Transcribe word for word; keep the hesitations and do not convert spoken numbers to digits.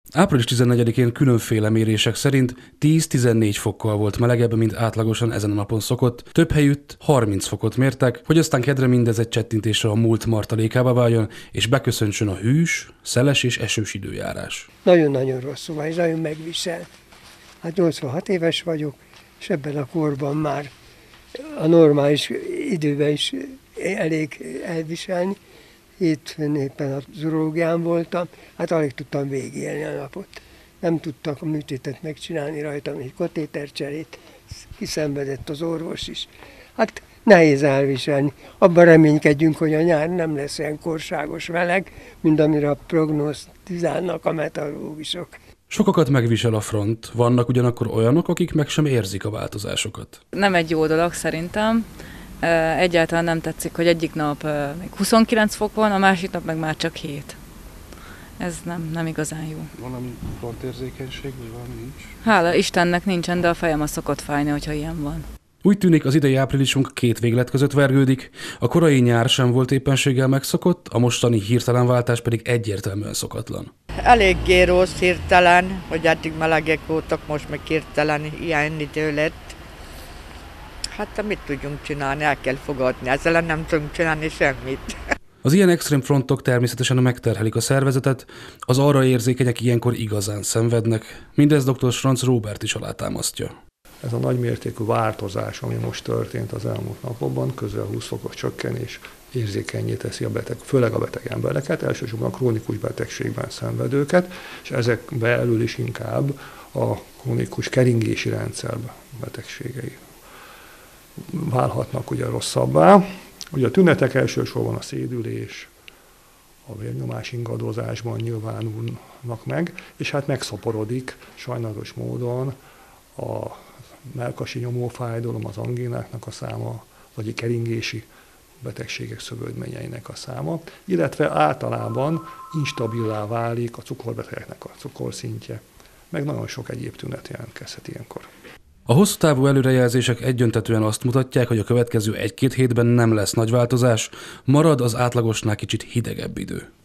április tizennegyedikén különféle mérések szerint tíz-tizennégy fokkal volt melegebb, mint átlagosan ezen a napon szokott, több helyütt harminc fokot mértek, hogy aztán kedre mindez egy csettintésre a múlt martalékába váljon, és beköszöntsön a hűs, szeles és esős időjárás. Nagyon-nagyon rosszul van, és nagyon megvisel. Hát nyolcvanhat éves vagyok, és ebben a korban már a normális időben is elég elviselni. Hétfőn éppen a urológián voltam, hát alig tudtam végigélni a napot. Nem tudtak a műtétet megcsinálni rajtam, egy katétercserét, kiszenvedett az orvos is. Hát nehéz elviselni. Abban reménykedjünk, hogy a nyár nem lesz olyan korságos meleg, mint amire a prognosztizálnak a meteorológusok. Sokakat megvisel a front, vannak ugyanakkor olyanok, akik meg sem érzik a változásokat. Nem egy jó dolog szerintem. Egyáltalán nem tetszik, hogy egyik nap még huszonkilenc fok van, a másik nap meg már csak hét. Ez nem, nem igazán jó. Valami frontérzékenység, vagy valami nincs? Hála Istennek nincsen, de a fejem az szokott fájni, hogyha ilyen van. Úgy tűnik, az idei áprilisunk két véglet között vergődik, a korai nyár sem volt éppenséggel megszokott, a mostani hirtelen váltás pedig egyértelműen szokatlan. Eléggé rossz, hirtelen, hogy eddig melegek voltak, most meg hirtelen ilyen idő lett. Hát mit tudjunk csinálni, el kell fogadni, ezzel nem tudunk csinálni semmit. Az ilyen extrém frontok természetesen megterhelik a szervezetet, az arra érzékenyek ilyenkor igazán szenvednek, mindez dr. Franz Róbert is alátámasztja. Ez a nagymértékű változás, ami most történt az elmúlt napokban, közel húsz fokos csökkenés érzékennyé teszi a beteg, főleg a beteg embereket, elsősorban a krónikus betegségben szenvedőket, és ezek belül is inkább a krónikus keringési rendszer betegségei válhatnak ugye rosszabbá. Ugye a tünetek elsősorban a szédülés, a vérnyomás ingadozásban nyilvánulnak meg, és hát megszaporodik sajnálatos módon a mellkasi nyomófájdalom, az angínáknak a száma, vagy a keringési betegségek szövődményeinek a száma, illetve általában instabilá válik a cukorbetegeknek a cukorszintje, meg nagyon sok egyéb tünet jelentkezhet ilyenkor. A hosszú távú előrejelzések egyöntetűen azt mutatják, hogy a következő egy-két hétben nem lesz nagy változás, marad az átlagosnál kicsit hidegebb idő.